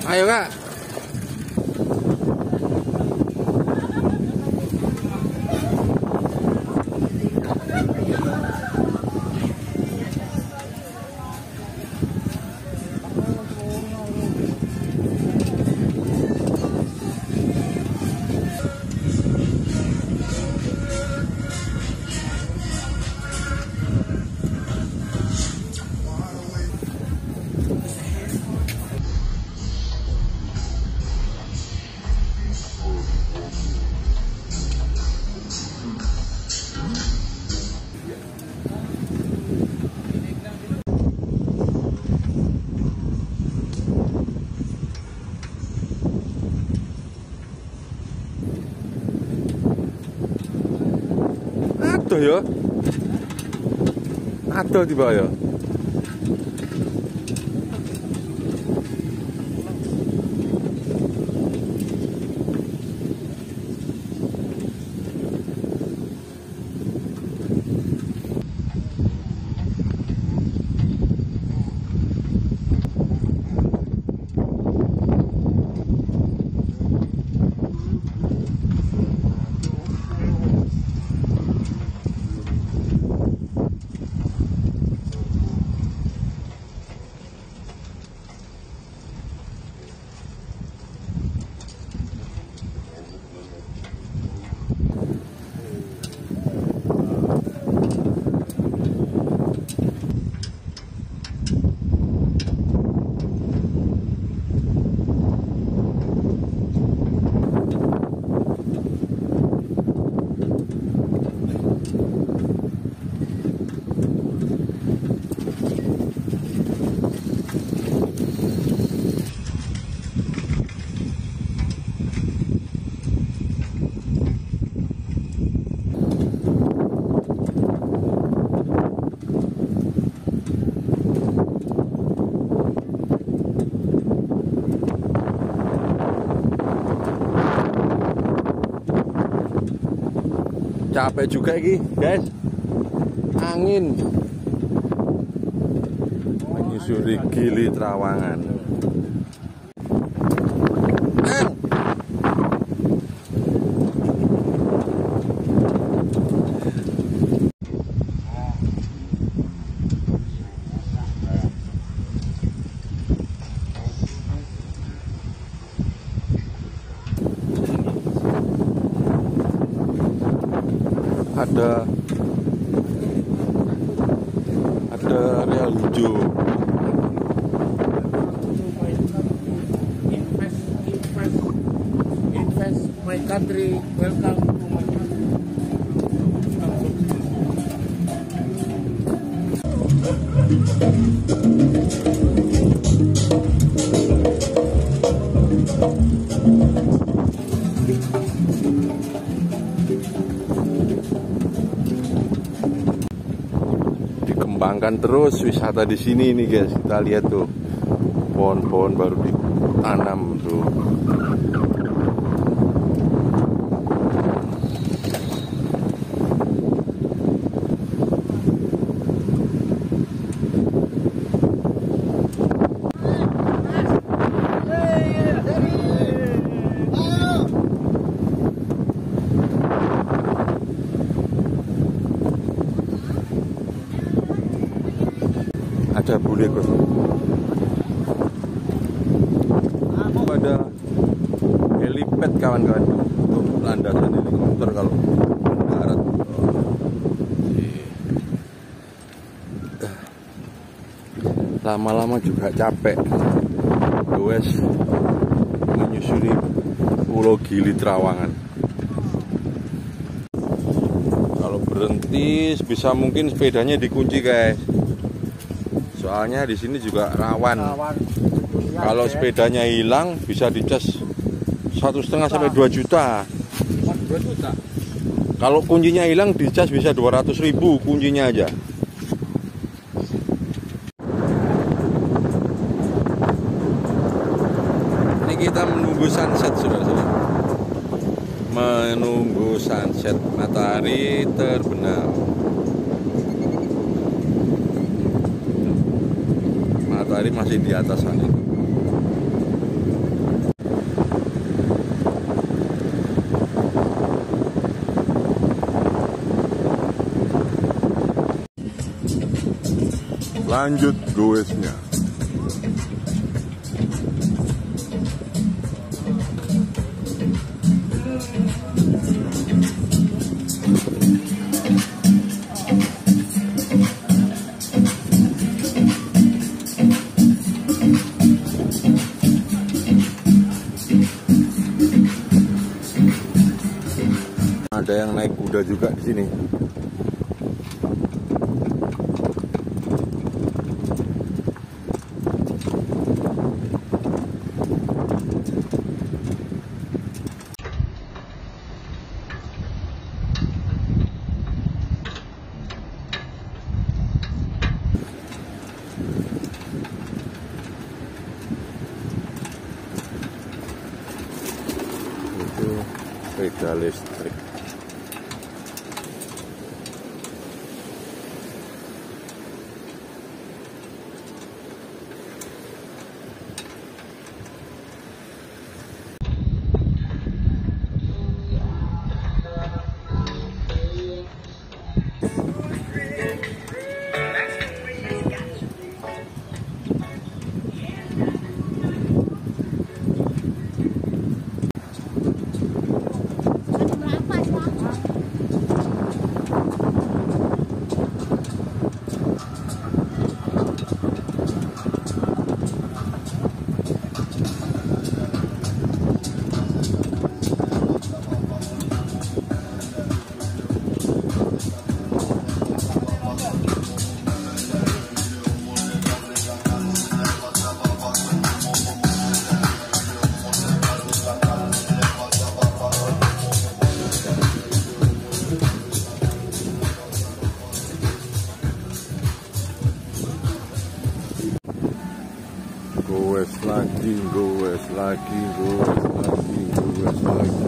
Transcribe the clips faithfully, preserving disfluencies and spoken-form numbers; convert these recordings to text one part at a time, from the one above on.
Ayo Kak. Aduh ya. Aduh tiba ya. Capek juga ini guys, angin menyusuri Gili Trawangan. Ada ada real hijau. Invest, invest, invest my country. Welcome to my Dikembangkan terus wisata di sini nih guys. Kita lihat tuh pohon-pohon baru ditanam tuh. Ada bule kok. Ada helipad kawan-kawan untuk landasan helikopter kalau mendarat. Lama-lama juga capek. Wes menyusuri Pulau Gili Trawangan. Kalau berhenti bisa mungkin sepedanya dikunci guys. Soalnya di sini juga rawan. rawan. Kalau sepedanya hilang bisa dicas satu setengah sampai dua juta. dua juta. Kalau kuncinya hilang dicas bisa dua ratus ribu kuncinya aja. Ini kita menunggu sunset saudara-saudara. Menunggu sunset, matahari terbenam. Matahari masih di atas sana. Lanjut goesnya. Ada yang naik kuda juga di sini. Itu sepeda listrik. Goes lagi, goes lagi, goes lagi, goes lagi.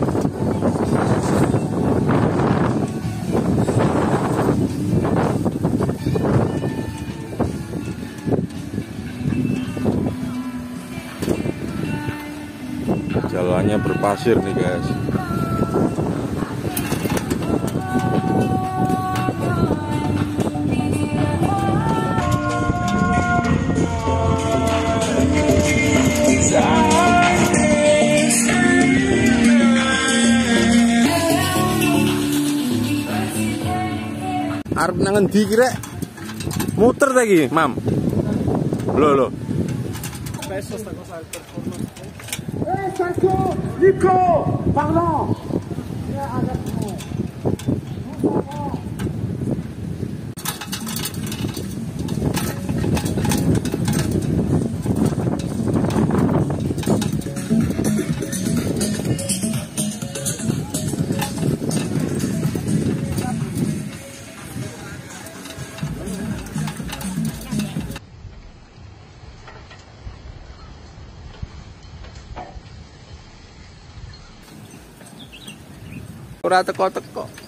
Jalannya berpasir nih guys. Arep nang endi ki rek? Muter ta iki, Mam? Loh, loh. Eh, Sancho, Nico, pardon. Ya, agak mau. Ora teko-teko.